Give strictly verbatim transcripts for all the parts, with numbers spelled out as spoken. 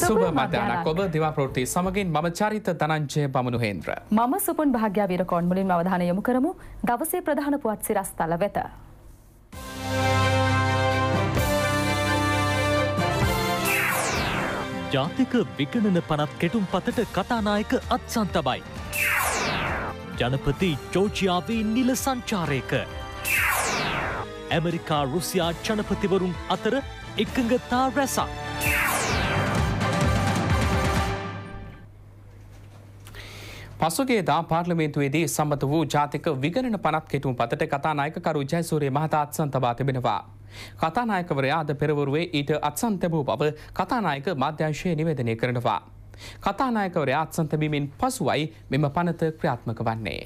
සුබ මධ්‍යහනක් ඔබ දිවා ප්‍රවෘත්ති සමගින් මම චරිත ධනංජය බමුණුහේන්ද්‍ර. මම සුපුන් භාග්‍යා වීරකෝන් මුලින්ම අවධානය යොමු කරමු දවසේ ප්‍රධාන පුවත් සිරස්තල වෙත. ජාතික විගණන පනත් කෙටුම්පතට කතානායක අත්සන් තබයි. ජනපති ජෝර්ජියාවේ නිල සංචාරයක. ඇමරිකා රුසියා ජනපතිවරුන් අතර එකඟතා රැසක්. පසුගියදා පාර්ලිමේන්තුවේදී සම්මත වූ ජාතික විගණන පනත් කෙටුම්පතට කතානායකකරු ජයසූරිය මහතා අත්සන් තබා තිබෙනවා. කතානායකවරයා අද පෙරවරුවේ ඊට අත්සන් තැබූ බව කතානායක මාධ්‍යංශය නිවේදනය කරනවා. කතානායකවරයා අත්සන් තැබීමෙන් පසුවයි මෙම පනත ක්‍රියාත්මක වන්නේ.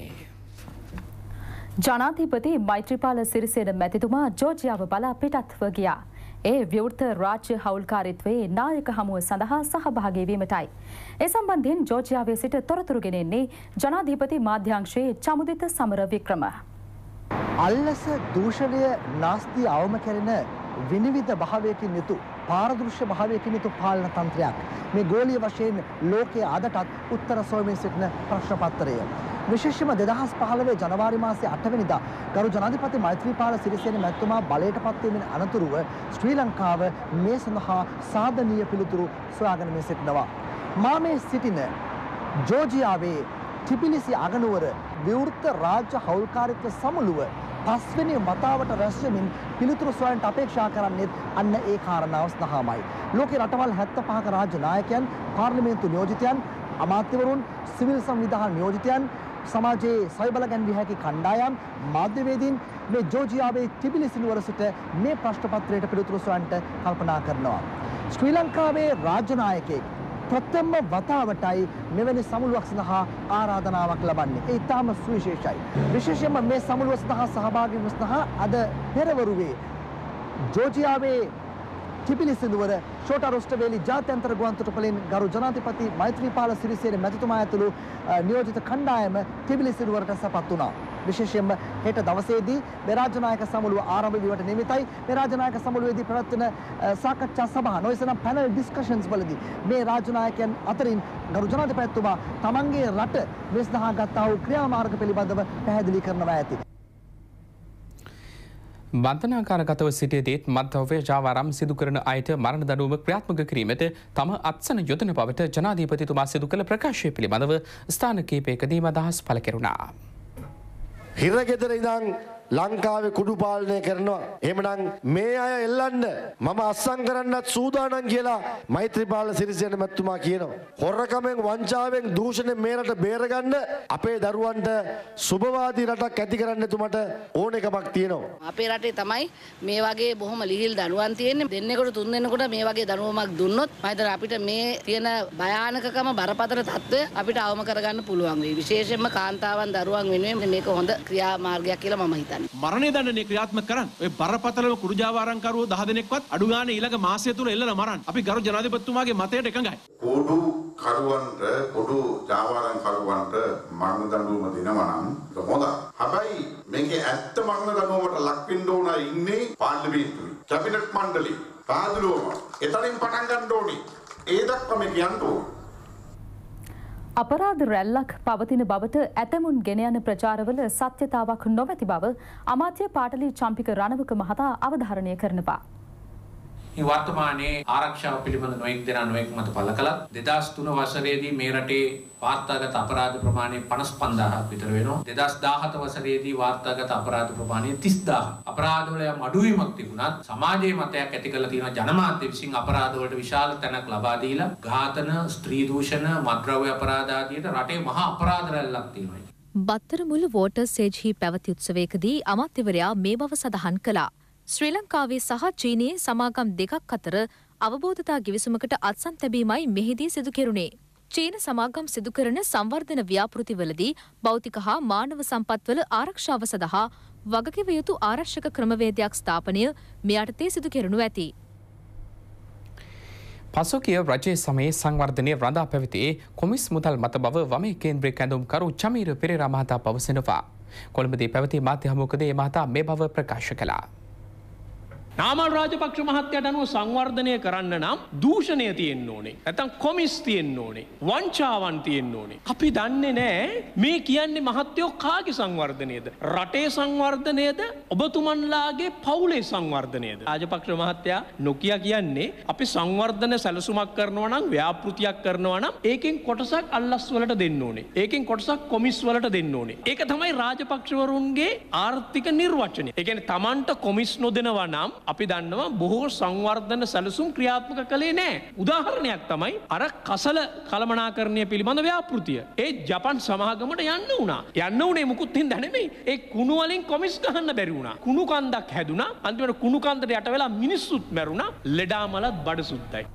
ජනාධිපති මෛත්‍රීපාල සිරිසේන මැතිතුමා ජෝර්ජියාව බලා පිටත්ව ගියා. ඒ විවෘත රාජ්‍ය හවුල්කාරීත්වයේ නායක හමුව සඳහා සහභාගී වීමටයි. ඒ සම්බන්ධයෙන් ජෝර්ජියාවේ සිට තොරතුරු ගෙනෙන්නේ ජනාධිපති මාධ්‍යාංශයේ චමුදිත සමරවික්‍රම. අල්ලස දූෂණය නාස්තිය අවම කෙරෙන විනිවිද භාවයකින් යුතු පාරදෘශ්‍ය භාවයකින් යුතු පාලන තන්ත්‍රයක් මේ ගෝලීය වශයෙන් ලෝකයේ අදටත් උත්තර සොයමින් සිටින ප්‍රශ්න පත්‍රය. විශේෂයෙන්ම දෙදහස් පහළොව ජනවාරි මාසයේ අට වෙනිදා ගරු ජනාධිපති මෛත්‍රීපාල සිරිසේන මැතිතුමා බලයට පත්වීමෙන් අනතුරුව ශ්‍රී ලංකාව මේ සඳහා සාධනීය පිළිතුරු සොයාගෙන සිටිනවා. මා මේ සිටින ජෝර්ජියාවේ ටිපිලිසි අගනුවර විවෘත රාජ්‍ය හවුල්කාරීත්ව සමුළුව පස්වෙනි වතාවට රැස් වෙමින් පිළිතුරු සොයන්නට අපේක්ෂා කරන්නේ අන්න ඒ කාරණාව සඳහාමයි. ලෝකේ රටවල් හැත්තෑ පහක රාජ්‍ය නායකයන්, පාර්ලිමේන්තු නියෝජිතයන්, අමාත්‍යවරුන්, සිවිල් සංවිධාන නියෝජිතයන්, සමාජයේ සවිබල ගැන්විය හැකි කණ්ඩායම්, මාධ්‍යවේදීන් මේ ජෝර්ජියාවේ ටිබිලිසි නුවර සිට මේ ප්‍රශ්න පත්‍රයට පිළිතුරු සොයන්නට කල්පනා කරනවා. ශ්‍රී ලංකාවේ රාජ්‍ය නායකයෙක් ප්‍රථම වතාවටයි මෙවැනි සමුළුවක් සඳහා ආරාධනාවක් ලබන්නේ. ඒ ඉතාම සුවිශේෂයි. විශේෂයෙන්ම මේ සමුළුව සඳහා සහභාගී වීම සඳහා අද පෙරවරුවේ ජෝර්ජියාවේ ටිපිලිසි නුවර ෂෝටා රොස්ටවේලි ජාත්‍යන්තර ගුවන්තොටුපළින් ගරු ජනාධිපති මෛත්‍රීපාල සිරිසේන මැතිතුමා ඇතුළු නියෝජිත කණ්ඩායම ටිපිලිසි නුවරට සැපත් වුණා. විශේෂයෙන්ම හෙට දවසේදී මේ රාජ්‍ය නායක සමුළුව ආරම්භ වීමට නියමිතයි. මේ රාජ්‍ය නායක සමුළුවේදී පැවැත්වෙන සාකච්ඡා සභා නොයසනම් පැනල් ඩිස්කෂන්ස් වලදී මේ රාජ්‍ය නායකයන් අතරින් ගරු ජනාධිපතිතුමා තමන්ගේ රට මේ සඳහා ගත්තා වූ ක්‍රියාමාර්ග පිළිබඳව පැහැදිලි කරනවා ඇති. බන්ධනාකාරගතව සිටියදීත් මත්ද්‍රව්‍ය ජාවාරම් සිදු කරන අයට මරණ දඬුවම ක්‍රියාත්මක කිරීමට තම අත්සන යොදන බවට ජනාධිපතිතුමා සිදු කළ ප්‍රකාශය පිළිබඳව ස්ථාන කිහිපයකදීම අදහස් පළ කෙරුණා. හිරගෙදර ඉඳන් ලංකාවේ කුඩු පාලනය කරනවා. එහෙමනම් මේ අය එල්ලන්න මම අස්සම් කරන්නත් සූදානම් කියලා මෛත්‍රීපාල සිරිසේන මැතිතුමා කියනවා. හොරකමෙන් වංචාවෙන් දූෂණයෙන් මේ රට බේරගන්න අපේ දරුවන්ට සුබවාදී රටක් ඇති කරන්න එතුමට ඕනෙකමක් තියෙනවා. අපේ රටේ තමයි මේ වගේ බොහොම ලිහිල් දනුවන් තියෙන්නේ. දෙන්නෙකුට තුන් දෙනෙකුට මේ වගේ දනුවමක් දුන්නොත් මම හිතනවා අපිට මේ තියෙන භයානකකම බරපතල තත්ත්වය අපිට අවම කරගන්න පුළුවන් වෙයි. විශේෂයෙන්ම කාන්තාවන් දරුවන් වෙනුවෙන් මේක හොඳ ක්‍රියාමාර්ගයක් කියලා මම හිතනවා. මරණය දඬුවම ක්‍රියාත්මක කරන්න. ඔය බරපතලව කුඩු ජාවාරම්කරුවෝ දහ දෙනෙක්වත් අඩු ගානේ ඊළඟ මාසය තුල එල්ලලා මරන්න. අපි ගරු ජනාධිපතිතුමාගේ මතයට එකඟයි. කුඩු කරුවන්ට කුඩු ජාවාරම්කරුවන්ට මරණ දඬුවම දෙනවා නම් හොඳයි. හැබැයි මේකේ ඇත්ත මරණ දඬුවමට ලක් වෙන්න ඕන ඉන්නේ පාර්ලිමේන්තුවේ. කැබිනට් මණ්ඩලේ. පාදුලෝම. එතනින් පටන් ගන්න ඕනේ. ඒ දක්වා මේ කියන්න ඕනේ. අපරාධ රැල්ලක් පවතින බවට ඇතමුන් ගෙන යන ප්‍රචාරවල සත්‍යතාවක් නොමැති බව අමාත්‍ය පාටලී චම්පික රණවක මහතා අවධාරණය කරනවා. මේ වර්තමානයේ ආරක්ෂාව පිළිබඳ නොඑක් දෙනා නොඑක් මත පළ කළා. දෙදහස් තුන වසරේදී මේ රටේ වාර්තාගත අපරාධ ප්‍රමාණය පනස් පන්දාහක් විතර වෙනවා. දෙදහස් දාහත වසරේදී වාර්තාගත අපරාධ ප්‍රමාණය තිස් දාහක්. අපරාධවල යම් අඩුවීමක් තිබුණත් සමාජයේ මතයක් ඇති කරලා තියෙන ජනමාධ්‍ය විසින් අපරාධ වලට විශාල තැනක් ලබා දීලා ඝාතන, ස්ත්‍රී දූෂණ, මත්ද්‍රව්‍ය අපරාධ ආදියට රටේ මහා අපරාධ රැල්ලක් තියෙනවා. බත්තරමුල්ල වෝටර් සේජ්හි පැවති උත්සවයකදී අමාත්‍යවරයා මේ බව සඳහන් කළා. ශ්‍රී ලංකාවේ සහ චීනයේ සමාගම් දෙකක් අතර අවබෝධතා ගිවිසුමකට අත්සන් තැබීමයි මෙහිදී සිදු කෙරුණේ. චීන සමාගම් සිදු කරන සංවර්ධන ව්‍යාපෘතිවලදී භෞතික හා මානව සම්පත්වල ආරක්ෂාව සඳහා වගකිව යුතු ආරක්ෂක ක්‍රමවේදයක් ස්ථාපනය මේ යටතේ සිදු කෙරෙනු ඇති. පසුගිය රජයේ සමයේ සංවර්ධනය රඳා පැවතියේ කොමිස් මුදල් මත බව වමේ කේන්ද්‍රීය කැඳවුම්කරු චමීර පෙරේරා මහතා පවසනවා. කොළඹදී පැවති මාධ්‍ය හමුවකදී මේ මහතා මේ බව ප්‍රකාශ කළා. නාමල් රාජපක්ෂ මහත්තයාට අනුව සංවර්ධනය කරන්න නම් දූෂණය තියෙන්න ඕනේ. නැත්නම් කොමිස් තියෙන්න ඕනේ. වංචාවන් තියෙන්න ඕනේ. අපි දන්නේ නැහැ මේ කියන්නේ මහත්තයෝ කාගේ සංවර්ධනයද? රටේ සංවර්ධනයද? ඔබතුමන්ලාගේ පවුලේ සංවර්ධනයද? රාජපක්ෂ මහත්තයා නොකිය කියන්නේ අපි සංවර්ධන සැලසුමක් කරනවා නම් ව්‍යාපෘතියක් කරනවා නම් ඒකෙන් කොටසක් අල්ලස් වලට දෙන්න ඕනේ. ඒකෙන් කොටසක් කොමිස් වලට දෙන්න ඕනේ. ඒක තමයි රාජපක්ෂවරුන්ගේ ආර්ථික නිර්වචනය. ඒ කියන්නේ Tamanට කොමිස් නොදෙනවා නම් අපි දන්නවා බොහෝ සංවර්ධන සැලසුම් ක්‍රියාත්මක කළේ නැහැ. උදාහරණයක් තමයි අර කසල කළමනාකරණය පිළිබඳ ව්‍යාපෘතිය. ඒ ජපන් සමාගමට යන්න වුණා. යන්න උනේ මුකුත් හින්දා නෙමෙයි. ඒ කුණු වලින් කොමිස් ගහන්න බැරි වුණා. කුණු කන්දක් හැදුනා. අන්තිමට කුණු කන්දට යට වෙලා මිනිස්සුත් මැරුණා. ලෙඩාමලත් බඩසුද්දයි.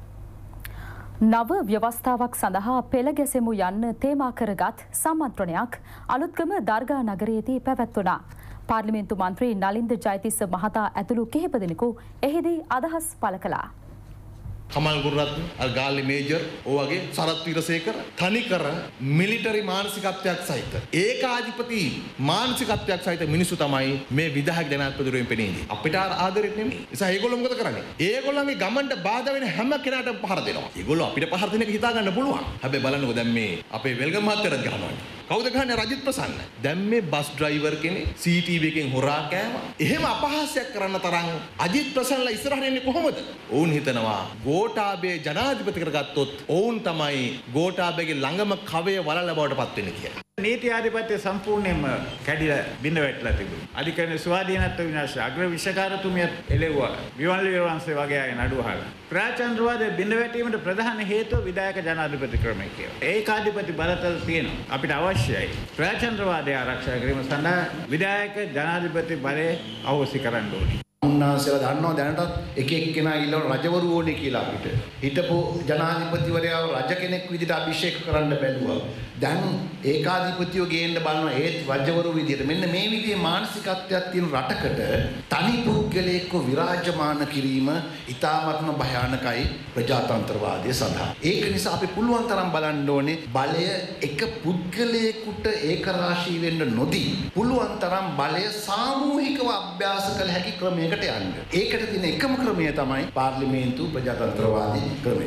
නව ව්‍යවස්ථාවක් සඳහා පෙළ ගැසෙමු යන්න තේමා කරගත් සම්මන්ත්‍රණයක් අලුත්ගම දර්ගා නගරයේදී පැවැත්වුණා. පාර්ලිමේන්තු මන්ත්‍රී නලින්ද ජයතිස්ස මහතා ඇතුළු කිහිප දෙනෙකු එහිදී අදහස් පළ කළා. කමල් ගුරුරත්න අල්ගාලි මේජර් ඔවගේ සරත් විරසේකර තනිකර මිලිටරි මානසිකත්වයක් සහිත ඒකාධිපති මානසිකත්වයක් සහිත මිනිස්සු තමයි මේ විධායක ජනාධිපතිවරුන් පෙනීදී. අපිට ආදරෙත් නෙමෙයි. ඒ නිසා ඒගොල්ලෝ මොකද කරන්නේ? ඒගොල්ලන්ගේ ගමන්ට බාධා වෙන හැම කෙනාටම පහර දෙනවා. ඒගොල්ලෝ අපිට පහර දෙන එක හිතා ගන්න පුළුවන්. හැබැයි බලන්නකෝ දැන් මේ අපේ වෙල්ගම මහත්තයාට ගහනවා. කවුද ගහන්නේ? රජිත් ප්‍රසන්න. දැන් මේ බස් ඩ්‍රයිවර් කෙනෙක් සී ටී වී එකෙන් හොරා කෑවා. එහෙම අපහාසයක් කරන්න තරම් අජිත් ප්‍රසන්නලා ඉස්සරහට එන්නේ කොහොමද? ඔවුන් හිතනවා ගෝඨාභය ජනාධිපති කරගත්තොත් ඔවුන් තමයි ගෝඨාභයගේ ළඟම කවය වලල්ල බවට පත් වෙන්නේ කියලා. නීති ආධිපත්‍ය සම්පූර්ණයෙන්ම කැඩිලා බිඳ වැටලා තිබුණා. අධිකරණ ස්වාධීනත්ව විනාශ අග්‍ර විශ්වකාරතුමියත් එළෙව්වා. විමල් වීරවංශේ වගේ අය නඩුවහලා. ප්‍රාචන්ද්‍රවාදයේ බිඳ වැටීමට ප්‍රධාන හේතුව විධායක ජනාධිපති ක්‍රමය කියලා. ඒකාධිපති බලතල තියෙනවා. අපිට අවශ්‍යයි ප්‍රාචන්ද්‍රවාදය ආරක්ෂා කිරීම සඳහා විධායක ජනාධිපති බලය අවශ්‍ය කරන්න ඕනේ. උන්වහන්සේලා දන්නවා දැනටත් එක එක්කෙනා ඉල්ලන රජවරු ඕනේ කියලා අපිට. හිටපු ජනාධිපතිවරයාව රජ කෙනෙක් විදිහට අභිෂේක කරන්න බැලුවා. දැන් ඒකාධිපතියෝ ගේන්න බලනවා ඒත් රජවරු විදිහට. මෙන්න මේ විදිහේ මානසිකත්වයක් තියෙන රටකට තනි පුද්ගලයෙක්ව විරාජමාන කිරීම ඉතාමත්ම භයානකයි ප්‍රජාතන්ත්‍රවාදය සඳහා. ඒක නිසා අපි පුළුවන් තරම් බලන්න ඕනේ බලය එක පුද්ගලයෙකුට ඒකරාශී වෙන්න නොදී පුළුවන් තරම් බලය සාමූහිකව අභ්‍යාස කළ හැකි ක්‍රමයකට යන්න. ඒකට තියෙන එකම ක්‍රමය තමයි පාර්ලිමේන්තු ප්‍රජාතන්ත්‍රවාදී ක්‍රමය.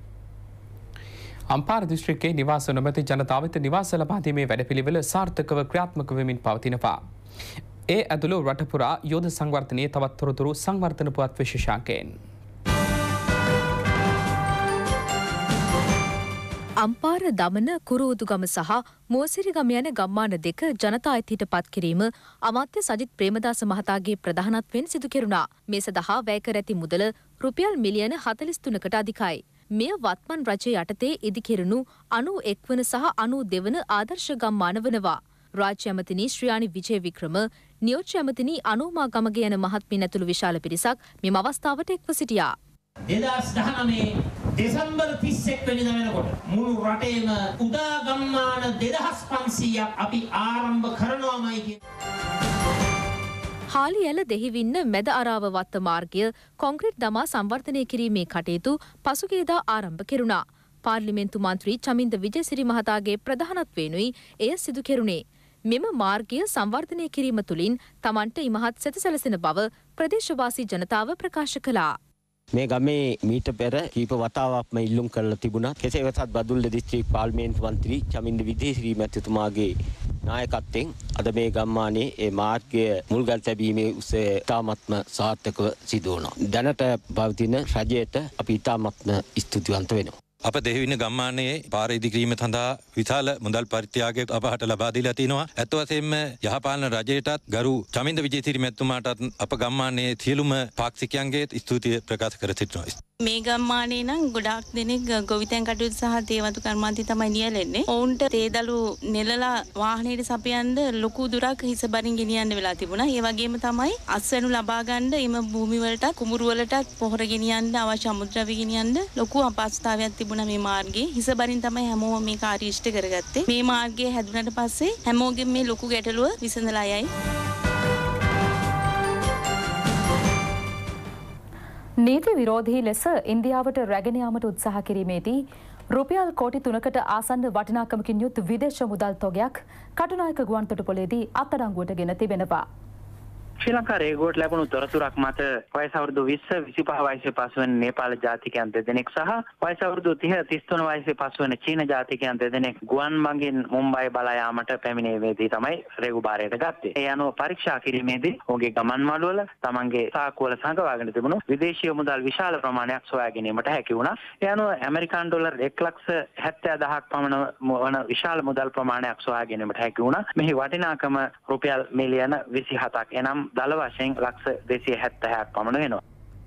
අම්පාර දිස්ත්‍රික්කයේ නිවාස නොමැති ජනතාව වෙත නිවාස ලබා දීමේ වැඩපිළිවෙල සාර්ථකව ක්‍රියාත්මක වෙමින් පවතිනවා. ඒ ඇතුළු රට පුරා යෝධ සංවර්ධනයේ තවත් තොරතුරු සංවර්ධන පුවත් විශේෂාංකයෙන්. අම්පාර දමන කුරුදුගම සහ මෝසිරිගම යන ගම්මාන දෙක ජනතා අයිතියට පත් කිරීම අමාත්‍ය සජිත් ප්‍රේමදාස මහතාගේ ප්‍රධානත්වයෙන් සිදු කෙරුණා. මේ සඳහා වැය කර ඇති මුදල රුපියල් මිලියන හතළිස් තුනකට අධිකයි. මෙය වත්මන් රජය යටතේ ඉදිකෙරුණු අනූ එක් වන සහ අනූ දෙවන ආදර්ශ ගම්මාන වනවා. රාජ්‍ය ඇමතිනි ශ්‍රියානි විජය වික්‍රම, නියෝජ්‍ය ඇමතිනි අනූමා ගමග යන මහත්මින් ඇතුළු විශාල පිරිසක් මෙම අවස්ථාවට එක්ව සිටියා. දෙදහස් දහනවය දෙසැම්බර් තිස් එක් වෙනිදා වෙනකොට මුළු රටේම උදා ගම්මාන දෙදහස් පන්සීයක් අපි ආරම්භ කරනවාමයි කියන හාලිඇල දෙහිවින්න මැද අරාව වත්ත මාර්ගය කොන්ක්‍රීට් දමා සංවර්ධනය කිරීමේ කටයුතු පසුගියදා ආරම්භ කෙරුණා. පාර්ලිමේන්තු මන්ත්‍රී චමින්ද විජේසිරි මහතාගේ ප්‍රධානත්වයෙනුයි එය සිදු කෙරුණේ. මෙම මාර්ගය සංවර්ධනය කිරීම තුළින් තමන්ට ඉමහත් සැත සැලසෙන බව ප්‍රදේශවාසී ජනතාව ප්‍රකාශ කළා. මේ ගමේ මීට පෙර කීප වතාවක්ම ඉල්ලුම් කරලා තිබුණා. කෙසේ වෙතත් බදුල්ල දිස්ත්‍රික් පාර්ලිමේන්තු මන්ත්‍රී චමින්ද විජේසිරි මැතිතුමාගේ නායකත්වයෙන් අද මේ ගම්මානයේ ඒ මාර්ගය මුල්ගල් තැබීමේ උත්සවය ඉතාමත්ම සාර්ථකව සිදු වුණා. දැනට පවතින රජයට අපි ඉතාමත්ම ස්තුතිවන්ත වෙනවා. අප දෙහිවින්න ගම්මානයේ පාර ඉදිකිරීම සඳහා විශාල මුදල් පරිත්‍යාගයක් අපහට ලබා දීලා තිනවා. ඇත්ත වශයෙන්ම යහපාලන රජයටත් ගරු චමින්ද විජේසිරි මැතිතුමාටත් අප ගම්මානයේ සියලුම පාක්ෂිකයන්ගේ ස්තුතිය ප්‍රකාශ කර සිටිනවා. මේ ගම්මානේ නම් ගොඩාක් දෙනෙක් ගොවිතැන් කටයුතු සහ තේවතු කර්මාන්තය තමයි නියැලෙන්නේ. ඔවුන්ට තේදළු නෙලලා වාහනයට සපයන්න ලොකු දුරක් හිස බරින් ගෙනියන්න වෙලා තිබුණා. ඒ වගේම තමයි අස්වැනු ලබා ගන්න එම භූමි වලට කුඹුරු වලට පොහොර ගෙනියන්න අවශ්‍ය අමුද්‍රව්‍ය ගෙනියන්න ලොකු අපහසුතාවයක් තිබුණා මේ මාර්ගයේ. හිස බරින් තමයි හැමෝම මේ කාර්ය ඉෂ්ට කරගත්තේ. මේ මාර්ගය හැදුනට පස්සේ හැමෝගෙම මේ ලොකු ගැටලුව විසඳලා යයි. නීති විරෝධී ලෙස ඉන්දියාවට රැගෙන යාමට උත්සාහ කිරීමේදී රුපියල් කෝටි තුනකට ආසන්න වටිනාකමකින් යුත් විදේශ මුදල් තොගයක් කටුනායක ගුවන්තොටුපොළේදී අත්අඩංගුවට ගෙන තිබෙනවා. ශ්‍රී ලංකා රේගුවට ලැබුණු තොරතුරක් මත වයස අවුරුදු විස්ස විසිපහ වයසේ පසු වෙන නේපාල ජාතිකයන් දෙදෙනෙක් සහ වයස අවුරුදු තිහ තිස් තුන වයසේ පසු වෙන චීන ජාතිකයන් දෙදෙනෙක් ගුවන් මගින් මුම්බයි බලා යාමට පැමිණීමේදී තමයි රේගු භාරයට ගත්තේ. ඒ අනුව පරීක්ෂා කිරීමේදී ඔහුගේ ගමන් මළුවල තමන්ගේ සාක්කුවල සංගවාගෙන තිබුණු විදේශීය මුදල් විශාල ප්‍රමාණයක් සොයා ගැනීමට හැකි වුණා. ඒ අනුව ඇමරිකානු ඩොලර් එක් ලක්ෂ හැත්තෑ දහයක් පමණ වන විශාල මුදල් ප්‍රමාණයක් සොයා ගැනීමට හැකි වුණා. මෙහි වටිනාකම රුපියල් මිලියන විසි හතක් එනම් දල වශයෙන් ලක්ෂ දෙසිය හැත්තෑහක් පමණ වෙනවා.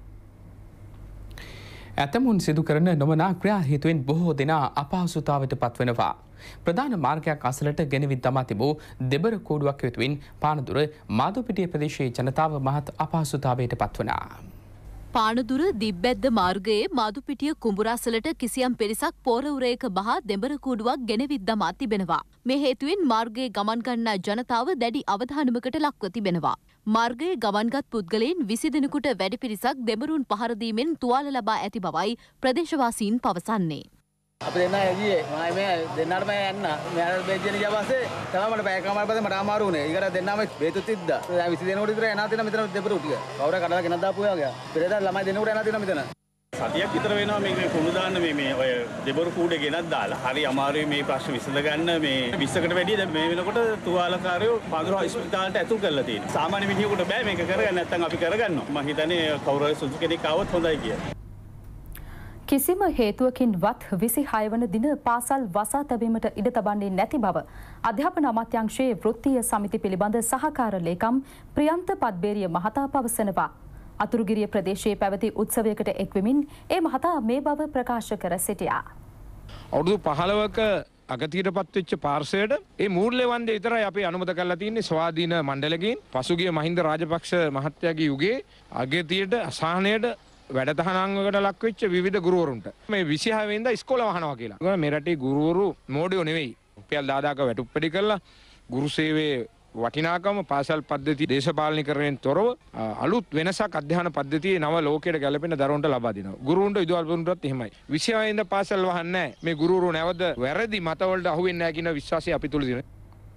ඇතමුන් සිදු කරන නොමනා ක්‍රියා හේතුවෙන් බොහෝ දෙනා අපහසුතාවට පත්වෙනවා. ප්‍රධාන මාර්ගයක් අසලට ගෙනවිත් දමා තිබූ දෙබර කෝඩුවක් හේතුවෙන් පානදුර මාදුපිටිය ප්‍රදේශයේ ජනතාව මහත් අපහසුතාවයට පත්වනා. පානදුර දිබ්බැද්ද මාර්ගයේ මාදුපිටිය කුඹුරාසලට කිසියම් පිරිසක් පෝරවුරයක බහා දෙඹර කූඩුවක් ගෙනවිත් දමා තිබෙනවා. මේ හේතුවෙන් මාර්ගයේ ගමන් ගන්නා ජනතාව දැඩි අවධානමකට ලක්ව තිබෙනවා. මාර්ගයේ ගමන්ගත් පුද්ගලයන් විසි දෙනෙකුට වැඩි පිරිසක් දෙඹරුන් පහර දීමෙන් තුවාල ලබා ඇති බවයි ප්‍රදේශවාසීන් පවසන්නේ. අපි දෙන්නා ඇගියේ මම මේ දෙන්නාට මම යන්න මෙයාට බෙජ්ජන ගියා පස්සේ තමයි මට පැය කමාර පස්සේ මට අමාරු වුණේ. ඊකට දෙන්නාම බේතුත් තිද්දා. දැන් විසි දෙනෙකුට විතර එනවා තියෙනවා මෙතන දෙපරු ටික. කවුරු කඩලා ගෙනත් දාපු ඔයා ගියා. පෙරේදා ළමයි දෙනෙකුට එනවා තියෙනවා මෙතන. සතියක් විතර වෙනවා මේ කුණු දාන්න මේ මේ ඔය දෙබරු කූඩේ ගෙනත් දාලා. හරි අමාරුයි මේ ප්‍රශ්න විසඳ ගන්න මේ විස්සකට වැඩිය දැන් මේ වෙනකොට තුවාලකාරයෝ පඳුරා ස්පිතාලට ඇතුල් කරලා තියෙනවා. සාමාන්‍ය මිනිහෙකුට බෑ මේක කරගන්න නැත්නම් අපි කරගන්නවා. මම හිතන්නේ කවුරු හරි සුසු කෙනෙක් ආවොත් හොඳයි කියලා. කිසිම හේතුවකින්වත් විසිහය වන දින පාසල් වසා තැබීමට ඉඩ තබන්නේ නැති බව අධ්‍යාපන අමාත්‍යාංශයේ වෘත්තීය සමිති පිළිබඳ සහකාර ලේකම් ප්‍රියන්ත පද්බේරිය මහතා පවසනවා. අතුරුගිරිය ප්‍රදේශයේ පැවති උත්සවයකට එක්වෙමින් ඒ මහතා මේ බව ප්‍රකාශ කර සිටියා. අවුරුදු පහළොවක අගතියට පත්වෙච්ච පාර්ශවයට ඒ මූල්‍ය වන්දේ විතරයි අපි අනුමත කරලා තියෙන්නේ ස්වාධීන මණ්ඩලකින්. පසුගිය මහින්ද රාජපක්ෂ මහත්තයාගේ යුගයේ අගතියට අසහනයට වැඩතහනංගකට ලක් වෙච්ච විවිධ ගුරුවරුන්ට මේ විසිහය වෙනිදා ඉස්කෝල වහනවා කියලා. මේ රටේ ගුරුවරු මෝඩයෝ නෙවෙයි. රුපියල් දහදාක වැටුප්පඩි කරලා ගුරු සේවයේ වටිනාකම පාසල් පද්ධති දේශපාලනීකරණයෙන් තොරව අලුත් වෙනසක් අධ්‍යාපන පද්ධතියේ නව ලෝකයට ගැලපෙන දරුවන්ට ලබා දෙනවා. ගුරුවරුන්ට විදුහල්පතිවරුන්ටත් එහෙමයි. විසිහය වෙනිදා පාසල් වහන්නේ නැහැ. මේ ගුරුවරු නැවත වැරදි මතවලට අහු වෙන්නේ නැහැ කියන විශ්වාසය අපි තුල තියෙනවා.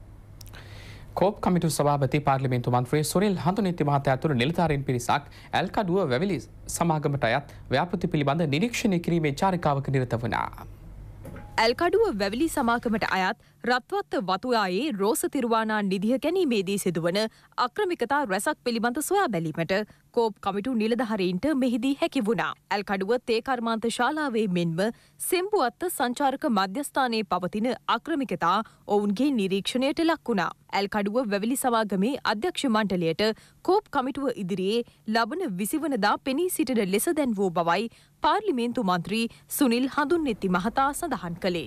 කෝප් කමිටු සභාපති පාර්ලිමේන්තු මන්ත්‍රී සුනිල් හඳුනිති මහතා ඇතුළු නිලධාරීන් පිරිසක් ඇල්කඩුව වැවිලි සමාගමට අයත් ව්‍යාපෘති පිළිබඳ නිරීක්ෂණය කිරීමේ චාරිකාවක නිරත වුණා. ඇල්කඩුව වැවිලි සමාගමට අයත් රත්වත්ත වතුයායේ රෝස තිරුවානා නිදිය ගැනීමේදී සිදුවන අක්‍රමිකතා රැසක් පිළිබඳ සොයා බැලීමට කෝප් කමිටු නිලධාරීන්ට මෙහිදී හැකි වුණා. ඇල්කඩුව තේ කර්මාන්ත ශාලාවේ මෙන්ම සෙම්බුවත්ත සංචාරක මධ්‍යස්ථානයේ පවතින අක්‍රමිකතා ඔවුන්ගේ නිරීක්ෂණයට ලක් වුණා. ඇල්කඩුව වැවිලි සමාගමේ අධ්‍යක්ෂ මණ්ඩලයට කෝප් කමිටුව ඉදිරියේ ලබන විසිවනදා පෙනී සිටින ලෙස දැන් වූ බවයි පාර්ලිමේන්තු මන්ත්‍රී සුනිල් හඳුන්නෙත්ති මහතා සඳහන් කළේ.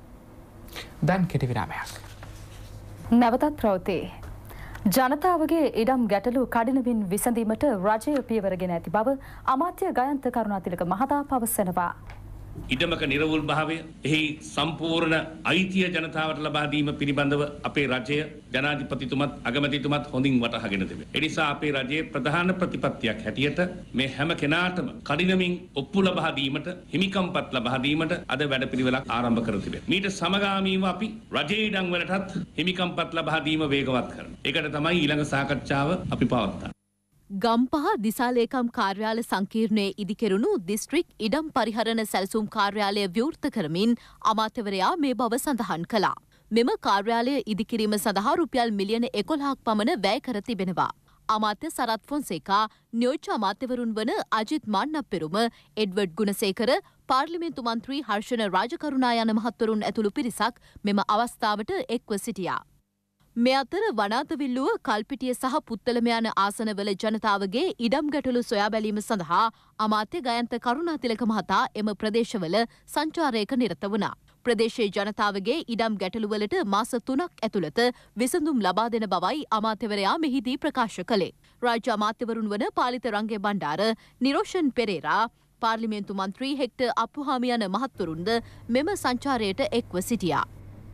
දැන් කෙටි විරාමයක්. නැවතත් ප්‍රවෘත්ති. ජනතාවගේ ඉඩම් ගැටලු කඩිනමින් විසඳීමට රජය පියවරගෙන ඇති බව අමාත්‍ය ගයන්ත කරුණාතිලක මහතා පවසනවා. ඉඩමක නිර්වුල් භාවය එහි සම්පූර්ණ අයිතිය ජනතාවට ලබා දීම පිළිබඳව අපේ රජය ජනාධිපතිතුමත් අගමැතිතුමත් හොඳින් වටහාගෙන තිබේ. ඒ නිසා අපේ රජයේ ප්‍රධාන ප්‍රතිපත්තියක් හැටියට මේ හැම කෙනාටම කඩිනමින් ඔප්පු ලබා දීමට හිමිකම්පත් ලබා දීමට අද වැඩපිළිවෙලක් ආරම්භ කර තිබේ. මීට සමගාමීව අපි රජයේ ඉඩම් වලටත් හිමිකම්පත් ලබා දීම වේගවත් කරනවා. ඒකට තමයි ඊළඟ සාකච්ඡාව අපි පවත්වන්නේ. ගම්පහ දිසාලේකම් කාර්යාල සංකීර්ණයේ ඉදිකෙරුණු දිස්ත්‍රික් ඉඩම් පරිහරණ සැලසුම් කාර්යාලය විවෘත කරමින් අමාත්‍යවරයා මේ බව සඳහන් කළා. මෙම කාර්යාලය ඉදිකිරීම සඳහා රුපියල් මිලියන එකොළහක් පමණ වැය කර තිබෙනවා. අමාත්‍ය සරත් ෆොන්සේකා, නියෝජ්‍ය අමාත්‍යවරුන් වන අජිත් මාන්නප්පෙරුම, එඩ්වඩ් ගුණසේකර, පාර්ලිමේන්තු මන්ත්‍රී හර්ෂණ රාජකරුණා යන මහත්වරුන් ඇතුළු පිරිසක් මෙම අවස්ථාවට එක්ව සිටියා. මේ අතර වනාතවිල්ලුව කල්පිටිය සහ පුත්තලම යන ආසනවල ජනතාවගේ ඉඩම් ගැටලු සොයා බැලීම සඳහා අමාත්‍ය ගයන්ත කරුණාතිලක මහතා එම ප්‍රදේශවල සංචාරයක නිරත වුණා. ප්‍රදේශයේ ජනතාවගේ ඉඩම් ගැටලුවලට මාස තුනක් ඇතුළත විසඳුම් ලබා දෙන බවයි අමාත්‍යවරයා මෙහිදී ප්‍රකාශ කළේ. රාජ්‍ය අමාත්‍යවරුන් වන පාලිත රංගේ බණ්ඩාර, නිරෝෂන් පෙරේරා, පාර්ලිමේන්තු මන්ත්‍රී හෙක්ටර් අප්පුහාමි යන මහත්වරුන්ද මෙම සංචාරයට එක්ව සිටියා.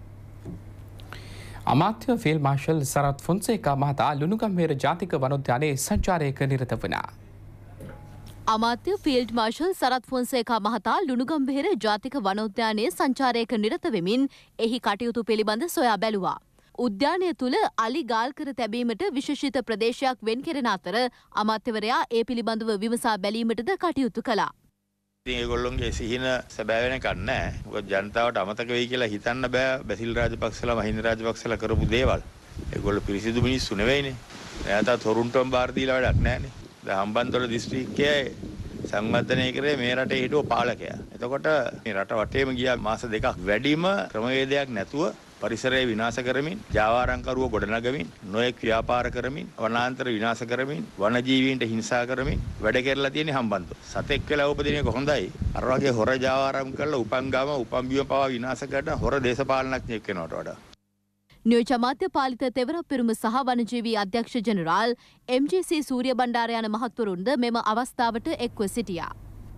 අමාත්‍ය ෆීල්ඩ් මාර්ෂල් සරත් ෆොන්සේකා මහතා ලුණුගම්වේර ජාතික වනෝද්‍යානයේ සංචාරයක නිරත වුණා. අමාත්‍ය ෆීල්ඩ් මාර්ෂල් සරත් ෆොන්සේකා මහතා ලුණුගම්වේර ජාතික වනෝද්‍යානයේ සංචාරයක නිරත වෙමින් එහි කටයුතු පිළිබඳ සොයා බැලුවා. උද්‍යානය තුළ අලි ගාල් කර තැබීමට විශේෂිත ප්‍රදේශයක් වෙන් කෙරෙන අතර අමාත්‍යවරයා ඒ පිළිබඳව විමසා බැලීමටද කටයුතු කළා. ඉතින් ඒගොල්ලොන්ගේ සිහින සැබෑ වෙනකන් නැහැ. මොකද ජනතාවට අමතක වෙයි කියලා හිතන්න බෑ බැසිල් රාජපක්ෂලා මහින්ද රාජපක්ෂලා කරපු දේවල්. ඒගොල්ලෝ පිරිසිදු මිනිස්සු නෙවෙයිනේ. එයාට තොරුන්ටම බාර දීලා වැඩක් නැහැනේ. දැන් හම්බන්තොට දිස්ත්‍රික්කයේ සංවර්ධනය කරේ මේ රටේ හිටව පාලකයා. එතකොට මේ රට වටේම ගියා මාස දෙකක් වැඩිම ක්‍රමවේදයක් නැතුව පරිසරය විනාශ කරමින්, ජාවාරම්කරුව ගොඩනගමින්, නොයෙක් ව්‍යාපාර කරමින්, වනාන්තර විනාශ කරමින්, වනජීවීන්ට හිංසා කරමින් වැඩ කරලා තියෙන හම්බන්තොට. සතෙක් වෙලා උපදින එක හොඳයි. අර වගේ හොර ජාවාරම් කරලා උපන් ගම, උපන් බිම පවා විනාශ කරන හොර දේශපාලනඥයෙක් වෙනවට වඩා. නියෝජ්‍ය අමාත්‍ය පාලිත තෙවරක් පිරුම සහ වනජීවී අධ්‍යක්ෂ general M G C Suriya Bandara යන මහත්වරුන්ද මෙම අවස්ථාවට එක්ව සිටියා.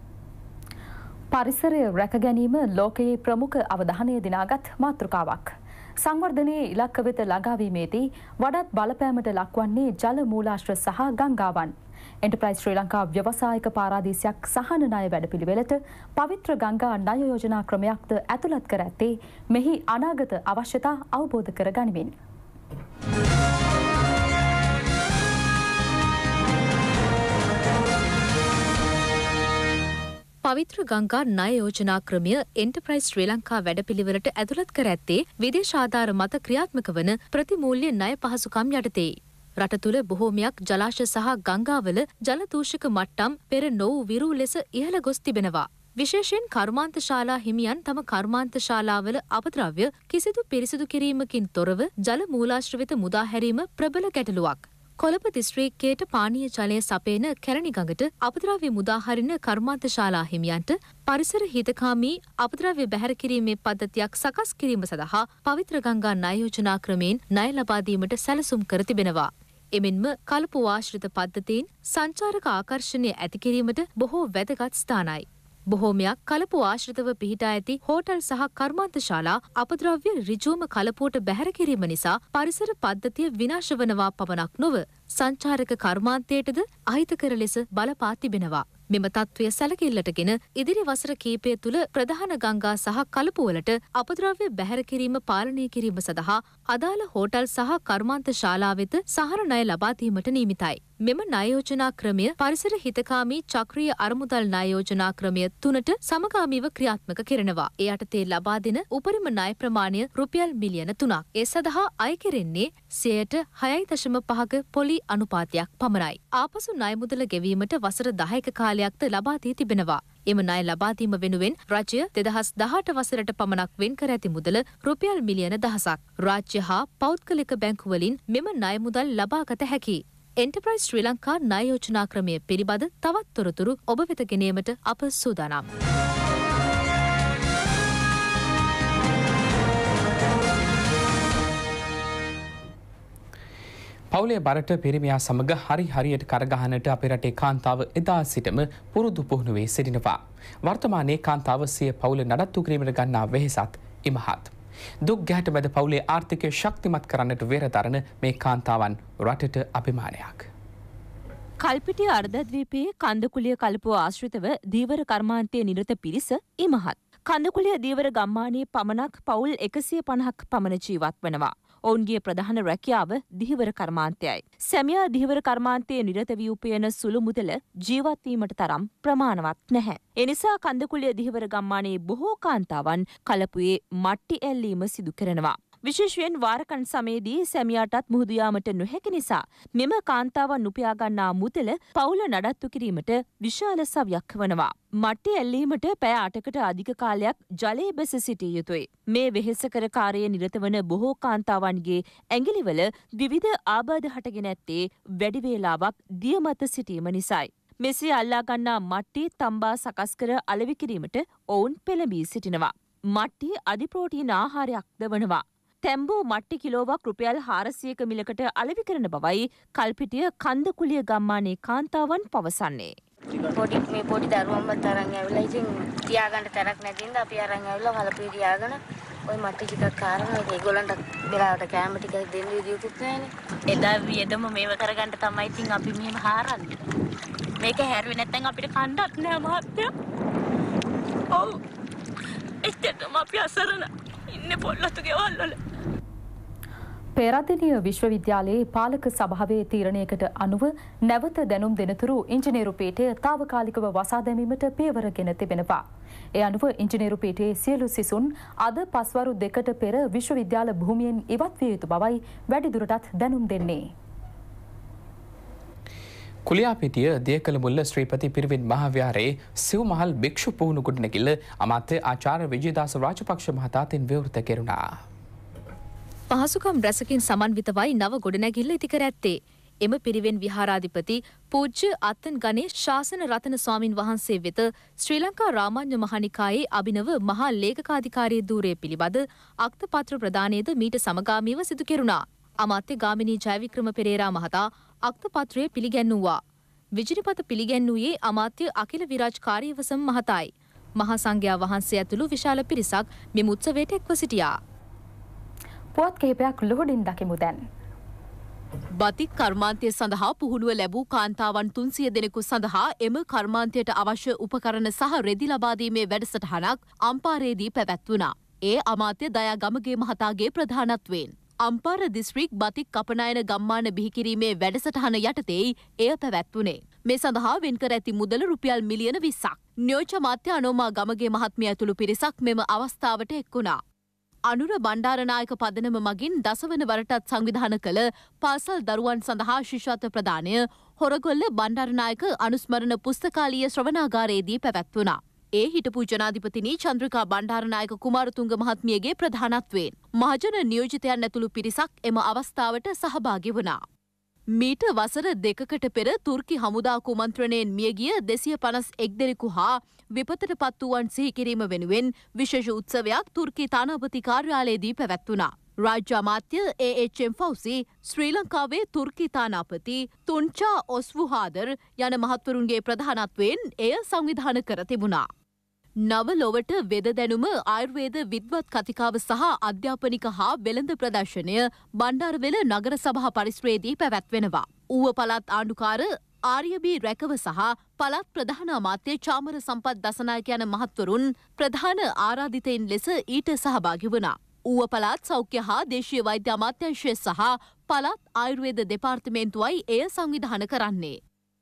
පරිසරය රැක ගැනීම ලෝකයේ ප්‍රමුඛ අවධානය දිනාගත් මාතෘකාවක්. සංවර්ධනයේ ඉලක්ක වෙත ළඟාවීමේදී වඩාත් බලපෑමට ලක්වන්නේ ජල මූලාශ්‍ර සහ ගංගාවන්. එන්ටර්ප්‍රයිස් ශ්‍රී ලංකා ව්‍යවසායක පාරාදීසයක් සහන ණය වැඩපිළිවෙලට පවිත්‍ර ගංගා ණය යෝජනා ක්‍රමයක්ද ඇතුළත් කර ඇත්තේ මෙහි අනාගත අවශ්‍යතා අවබෝධ කර ගනිමින්. පවිත්‍ර ගංගා ණය යෝජනා ක්‍රමය එන්ටර්ප්‍රයිස් ශ්‍රී ලංකා වැඩපිළිවෙලට ඇතුළත් කර ඇත්තේ විදේශ ආධාර මත ක්‍රියාත්මක වන ප්‍රතිමූල්‍ය ණය පහසුකම් යටතේ. රට තුළ බොහෝමයක් ජලාශ සහ ගංගාවල ජල දූෂක මට්ටම් පෙර නොවූ විරූ ලෙස ඉහළ ගොස් තිබෙනවා. විශේෂයෙන් කර්මාන්ත ශාලා හිමියන් තම කර්මාන්ත ශාලාවල අපද්‍රව්‍ය කිසිදු පිරිසිදු කිරීමකින් තොරව ජල මූලාශ්‍ර වෙත මුදා හැරීම ප්‍රබල ගැටලුවක්. කොළඹ දිස්ත්‍රික්කයට පානීය ජලය සපයන කැරණි ගඟට අපද්‍රව්‍ය මුදා හරින කර්මාන්ත ශාලා හිමියන්ට පරිසර හිතකාමී අපද්‍රව්‍ය බැහැර කිරීමේ පද්ධතියක් සකස් කිරීම සඳහා පවිත්‍ර ගංගා ණය යෝජනා ක්‍රමයෙන් ණය ලබා දීමට සැලසුම් කර තිබෙනවා. එමෙන්ම කලපු ආශ්‍රිත පද්ධතීන් සංචාරක ආකර්ෂණය ඇති කිරීමට බොහෝ වැදගත් ස්ථානයි. බොහෝමයක් කලපු ආශ්‍රිතව පිහිටා ඇති හෝටල් සහ කර්මාන්ත ශාලා අපද්‍රව්‍ය ඍජුවම කලපුවට බැහැර කිරීම නිසා පරිසර පද්ධතිය විනාශ වනවා පමණක් නොව සංචාරක කර්මාන්තයටද අහිතකර ලෙස බලපා තිබෙනවා. මෙම තත්ත්වය සැලකිල්ලටගෙන ඉදිරි වසර කීපය තුළ ප්‍රධාන ගංගා සහ කලපුවලට අපද්‍රව්‍ය බැහැර කිරීම පාලනය කිරීම සඳහා අදාළ හෝටල් සහ කර්මාන්ත ශාලා වෙත සහන ණය ලබා දීමට නියමිතයි. මෙම ණය යෝජනා ක්‍රමය පරිසර හිතකාමී චක්‍රීය අරමුදල් ණය යෝජනා ක්‍රමය තුනට සමගාමීව ක්‍රියාත්මක කරනවා. ඒ යටතේ ලබා දෙන උපරිම ණය ප්‍රමාණය රුපියල් මිලියන තුනක්. ඒ සඳහා අය කෙරෙන්නේ සියයට හයයි දශම පහක පොලි අනුපාතයක් පමණයි. ආපසු ණය මුදල ගෙවීමට වසර දහයක කාලයක්ද ලබා දී තිබෙනවා. එම ණය ලබා දීම වෙනුවෙන් රජය දෙදහස් දහඅට වසරට පමණක් වෙන් කර ඇති මුදල රුපියල් මිලියන දහසක්. රාජ්‍ය හා පෞද්ගලික බැංකු වලින් මෙම ණය මුදල් ලබාගත හැකියි. එන්ටර්ප්‍රයිස් ශ්‍රී ලංකා ණය යෝජනා ක්‍රමය පිළිබඳ තවත් තොරතුරු ඔබ වෙත ගෙනීමට අප සූදානම්. පවුලේ බරට පිරිමියා සමග හරි හරියට කරගහනට අපේ රටේ කාන්තාව එදා සිටම පුරුදු පුහුණුවේ සිටිනවා. වර්තමානයේ කාන්තාව සිය පවුල නඩත්තු කිරීමට ගන්නා වෙහෙසත් ඉමහත්. දුක් ගැහැට මැද පවුලේ ආර්ථිකය ශක්තිමත් කරන්නට වෙරදරන මේ කාන්තාවන් රටට අභිමානයක්. කල්පිටිය අර්ධද්වීපයේ කන්දකුලිය කල්පුව ආශ්‍රිතව දීවර කර්මාන්තයේ නිරත පිරිස ඉමහත්. කන්දකුලිය දීවර ගම්මානයේ පමණක් පවුල් එකසිය පනහක් පමණ ජීවත් වනවා. ඔවුන්ගේ ප්‍රධාන රැකියාව දිහිවර කර්මාන්තයයි. සැමියා දිහිවර කර්මාන්තයේ නිරත වී උපයන සුළු මුදල ජීවත් වීමට තරම් ප්‍රමාණවත් නැහැ. එනිසා කන්දකුලිය දිහිවර ගම්මානයේ බොහෝ කාන්තාවන් කලපුවේ මට්ටි ඇල්ලීම සිදු කරනවා. විශේෂයෙන් වාරකන් සමයේදී සැමියාටත් මුහුදු යාමට නොහැකි නිසා මෙම කාන්තාවන් උපයා ගන්නා මුදල පවුල නඩත්තු කිරීමට විශාල සවියක් වනවා. මට්ටි ඇල්ලීමට පැය අටකට අධික කාලයක් ජලයේ බැස සිටිය යුතුයි. මේ වෙහෙසකර කාර්යයේ නිරත වන බොහෝ කාන්තාවන්ගේ ඇඟිලිවල විවිධ ආබාධ හටගෙන ඇත්තේ වැඩි වේලාවක් දිය මත සිටීම නිසායි. මෙසේ අල්ලා ගන්නා මට්ටි තම්බා සකස් කර අලෙවි කිරීමට ඔවුන් පෙළඹී සිටිනවා. මට්ටි අධි ප්‍රෝටීන ආහාරයක්ද වනවා. තැම්බූ මට්ටි කිලෝවක් රුපියල් හාරසියක මිලකට අලෙවි කරන බවයි කල්පිටිය කන්දකුලිය ගම්මානයේ කාන්තාවන් පවසන්නේ. පොඩි මේ පොඩි දරුවන්වත් අරන් ඇවිල්ලා ඉතින් තියාගන්න තැනක් නැති හින්දා අපි අරන් ඇවිල්ලා කලපිය තියාගෙන ওই මට්ටි ටිකක් කාරන ඒගොල්ලන්ට වෙලාවට කැම ටික දෙන්න විදියකුත් නැහැනේ. එදා වියදම මේව කරගන්න තමයි ඉතින් අපි මෙහෙම හාරන්නේ. මේක හැරුවේ නැත්නම් අපිට කණ්ඩක් නෑ මහත්තයා. ඔව්. එච්චරම අපි අසරණ ඉන්නේ පොල්ලතු ගෙවල් වල. පේරාදෙණිය විශ්වවිද්‍යාලයේ පාලක සභාවේ තීරණයකට අනුව නැවත දැනුම් දෙනතුරු ඉංජිනේරු පීඨය తాවකාලිකව වසා දැමීමට පියවරගෙන තිබෙනවා. ඒ අනුව ඉංජිනේරු පීඨයේ සියලු සිසුන් අද පස්වරු දෙකට පෙර විශ්වවිද්‍යාල භූමියෙන් ඉවත් විය යුතු බවයි වැඩිදුරටත් දැනුම් දෙන්නේ. කුලියාපිටිය දේකලමුල්ල ශ්‍රීපති පිරිවෙන් මහාවිහාරයේ සිව්මහල් භික්ෂු පුහුණු ගොඩනැගිල්ල අමාත්‍ය ආචාර්ය විජයදාස රාජපක්ෂ මහතාතින් විවෘත කෙරුණා. පහසුකම් රැසකින් සමන්විතවයි නව ගොඩනැගිල්ල ඉදිකර ඇත්තේ. එම පිරිවෙන් විහාරාධිපති පූජ්‍ය අත්තන් ගණේෂ් ශාසන රතන ස්වාමින් වහන්සේ වෙත ශ්‍රී ලංකා රාමාන්‍ය මහනිකායේ අභිනව මහා ලේකකාධිකාරී ධූරය පිළිබඳ අක්තපත්‍ර ප්‍රදානයද මීට සමගාමීව සිදු කෙරුණා. අමාත්‍ය ගාමිණී ජයවික්‍රම පෙරේරා මහතා අක්තපත්‍රය පිළිගැන්වුවා. විජිනිපත පිළිගැන්වුවේ අමාත්‍ය අකිල විරාජ් කාර්යවසම් මහතායි. මහා සංඝයා වහන්සේ ඇතුළු විශාල පිරිසක් මෙම උත්සවයට එක්ව සිටියා. පුවත් කිහිපයක් ලොහුඩින් දකිමු දැන්. බතික් කර්මාන්තය සඳහා පුහුණුව ලැබූ කාන්තාවන් තුන්සිය දෙනෙකු සඳහා එම කර්මාන්තයට අවශ්‍ය උපකරණ සහ රෙදි ලබා දීමේ වැඩසටහනක් අම්පාරේදී පැවැත්වුණා. ඒ අමාත්‍ය දයා ගමගේ මහතාගේ ප්‍රධානත්වයෙන්. අම්පාර දිස්ත්‍රික් බතික් කපනායන ගම්මාන බිහිකිරීමේ වැඩසටහන යටතේයි එය පැවැත්වුණේ. මේ සඳහා වෙන්කර ඇති මුදල රුපියල් මිලියන විස්සක්. නියෝජ්‍ය අමාත්‍ය අනෝමා ගමගේ මහත්මිය ඇතුළු පිරිසක් මෙම අවස්ථාවට එක්වුණා. අනුර බණ්ඩාරනායක පදනම මගින් දසවන වරටත් සංවිධාන කළ පාසල් දරුවන් සඳහා ශිෂ්‍යත්ව ප්‍රදානය හොරගොල්ල බණ්ඩාරනායක අනුස්මරණ පුස්තකාලීය ශ්‍රවණාගාරයේදී පැවැත්වුණා. ඒ හිටපු ජනාධිපතිනි චන්ද්‍රිකා බණ්ඩාරනායක කුමාරතුංග මහත්මියගේ ප්‍රධානත්වයෙන් මහජන නියෝජිතයන් ඇතුළු පිරිසක් එම අවස්ථාවට සහභාගී වුණා. මීට වසර දෙකකට පෙර තුර්කි හමුදා කුමන්ත්‍රණයෙන් මියගිය දෙසිය පනස් එක් දෙනෙකු හා විපතට පත් වූවන් සිහිකිරීම වෙනුවෙන් විශේෂ උත්සවයක් තුර්කි තානාපති කාර්යාලයේදී පැවැත්වුණා. රාජ්‍ය අමාත්‍ය ඒ එච් එම් ෆෞසි, ශ්‍රී ලංකාවේ තුර්කි තානාපති තුන්චා ඔස්වුහාදර් යන මහත්වරුන්ගේ ප්‍රධානත්වයෙන් එය සංවිධාන කර තිබුණා. නව ලොවට වෙද දැනුම ආයුර්වේද විද්වත් කතිකාව සහ අධ්‍යාපනික හා වෙළඳ ප්‍රදර්ශනය බණ්ඩාරවෙල නගර සභා පරිශ්‍රයේදී පැවැත්වෙනවා. ඌව පළාත් ආණ්ඩුකාර ආර්යබී රැකව සහ පළාත් ප්‍රධාන අමාත්‍ය චාමර සම්පත් දසනායක යන මහත්වරුන් ප්‍රධාන ආරාධිතයින් ලෙස ඊට සහභාගී වුණා. ඌව පළාත් සෞඛ්‍ය හා දේශීය වෛද්‍ය අමාත්‍යාංශය සහ පළාත් ආයුර්වේද දෙපාර්තමේන්තුවයි එය සංවිධාන කරන්නේ.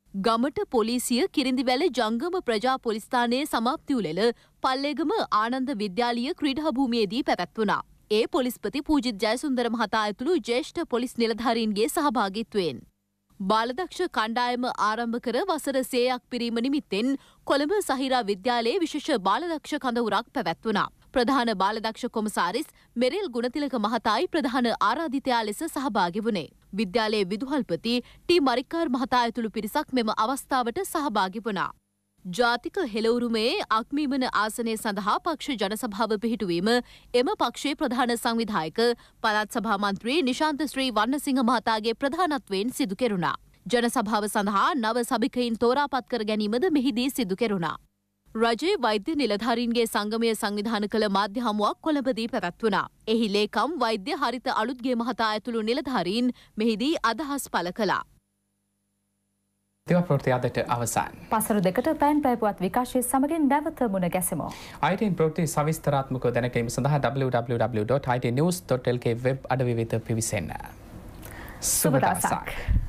ගමට පොලිසිය කිරිඳිවැල ජංගම ප්‍රජා පොලිස්ථානයේ සමාප්ති උළෙල පල්ලේගම ආනන්ද විද්‍යාලීය ක්‍රීඩා භූමියේදී පැවැත්වුණා. ඒ පොලිස්පති පූජිත් ජයසුන්දර මහතා ඇතුළු ජ්‍යෙෂ්ඨ පොලිස් නිලධාරීන්ගේ සහභාගීත්වයෙන් බාලදක්ෂ කණ්ඩායම ආරම්භ කර වසර සේයක් පිරීම නිමිත්තෙන් කොළඹ සහිරා විද්‍යාලයේ විශේෂ බාලදක්ෂ කඳවුරක් පැවැත්වුණා. ප්‍රධාන බාලදක්ෂ කොමසාරිස් මෙරෙල් ගුණතිලක මහතායි ප්‍රධාන ආරාධිතයා ලෙස සහභාගී වුණේ. විද්‍යාලයේ විදුහල්පති ටී මරික්කාර් මහතා ඇතුළු පිරිසක් මෙම අවස්ථාවට සහභාගී වුණා. ජාතික හෙළවුරුමේ අක්මීමන ආසනය සඳහා පක්ෂ ජනසභාව පිහිටුවීම එම පක්ෂයේ ප්‍රධාන සංවිධායක පළාත් සභා මන්ත්‍රී නිශාන්ත ශ්‍රී වන්නසිංහ මහතාගේ ප්‍රධානත්වයෙන් සිදු කෙරුණා. ජනසභාව සඳහා නව සභිකයින් තෝරාපත් කර ගැනීමද මෙහිදී සිදු කෙරුණා. රජයේ වෛද්‍ය නිලධාරීන්ගේ සංගමය සංවිධාන කළ මාධ්‍ය හමුවක් කොළඹදී පැවැත්වුණා. එහි ලේකම් වෛද්‍ය හරිත අලුත්ගේ මහතා ඇතුළු නිලධාරීන් මෙහිදී අදහස් පළ කළා. දේව ප්‍රවෘත්ති අදට අවසන්. පසර දෙකට පෑන් පැයපුවත් විකාශය සමගින් නැවත මුණ ගැසෙමු. I T N ප්‍රවෘත්ති සවිස්තරාත්මකව දැනගැනීම සඳහා w w w dot i t news dot l k web අඩවි වෙත පිවිසෙන්න. සුබ දවසක්.